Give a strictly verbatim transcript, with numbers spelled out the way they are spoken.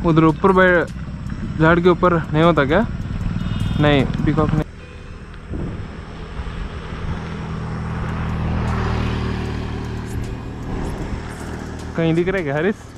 उधर ऊपर बैठ, झाड़ के ऊपर नहीं होता क्या? नहीं, पीकॉक नहीं। कहीं दिख रहा है क्या हरीश?